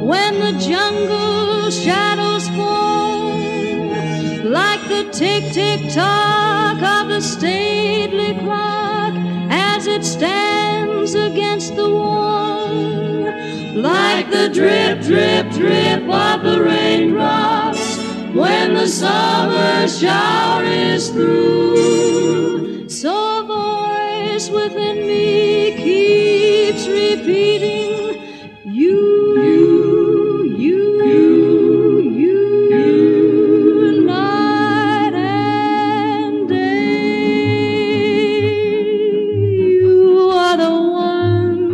when the jungle shadows fall, like the tick-tick-tock of the stately clock as it stands against the wall, like the drip, drip, drip of the raindrops when the summer shower is through. So a voice within me keeps repeating, you, night and day. You are the one,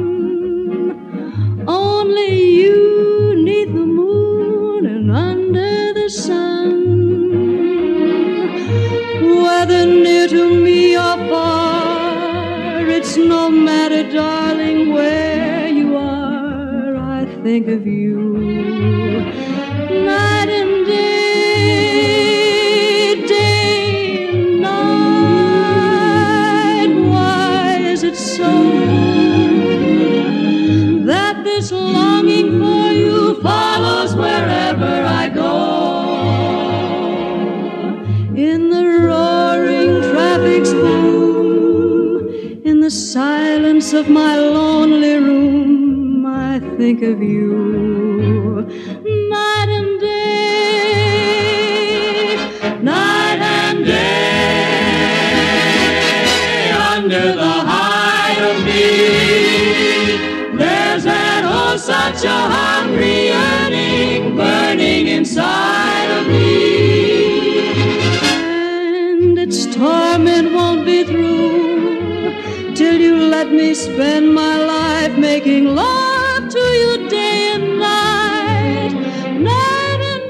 only you, 'neath the moon and under the sun. Whether near to me or far, it's no matter, darling, where you are. I think of you night and day, day and night. Why is it so that this longing for you follows wherever I go? In the roaring traffic's boom, in the silence of my lonely room, I think of you night and day, night and day. Under the hide of me, there's an oh such a hungry yearning burning inside of me, and its torment won't be through till you let me spend my life making love to you day and night, night and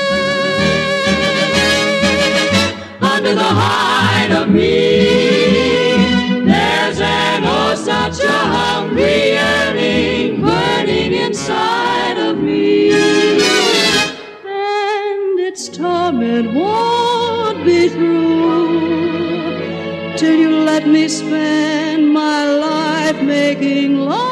day. Under the hide of me, there's an oh such a hungry yearning burning inside of me, and its torment won't be through till you let me spend my life making love